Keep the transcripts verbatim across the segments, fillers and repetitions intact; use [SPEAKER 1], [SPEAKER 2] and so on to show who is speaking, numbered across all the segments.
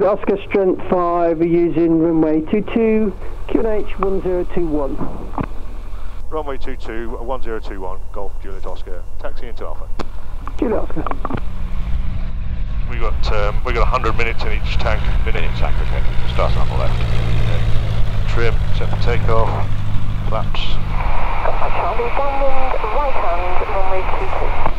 [SPEAKER 1] Oscar Strength five, we're using runway two two, Q N H one zero two one.
[SPEAKER 2] Runway two two, one zero two one, Golf Juliet Oscar, taxi into Alpha.
[SPEAKER 1] Juliet Oscar.
[SPEAKER 2] We got um, we got one hundred minutes in each tank. Minute exact. Okay. Start on the left. Okay. Trim. Set for takeoff. Flaps.
[SPEAKER 3] Got Charlie downwind, right hand, runway two two.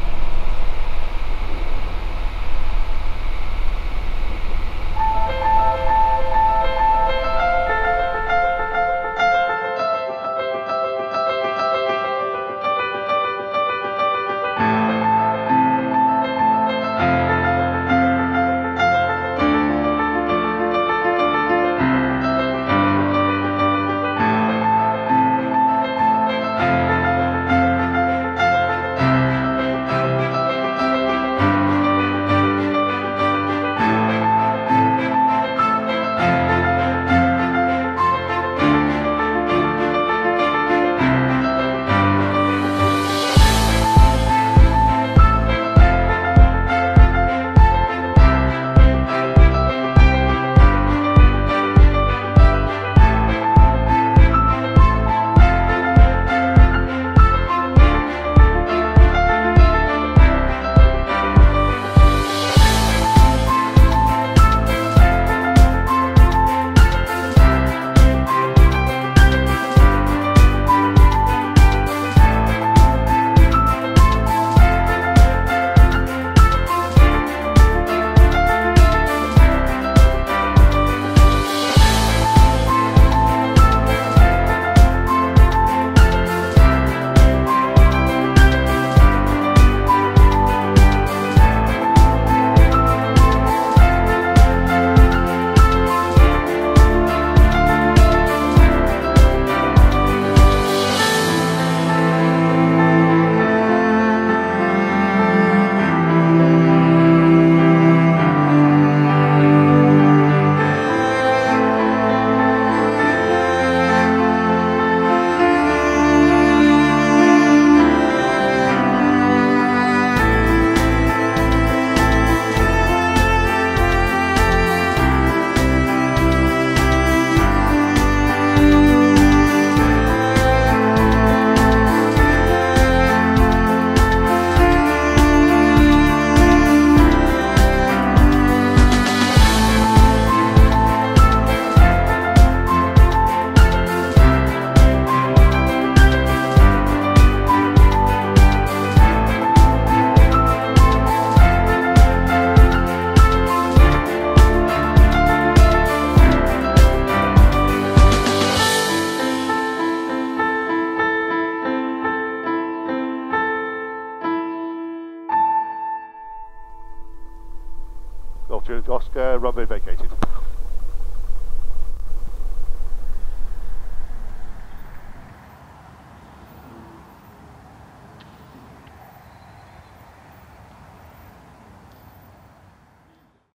[SPEAKER 2] Golf Juliet Oscar, runway vacated.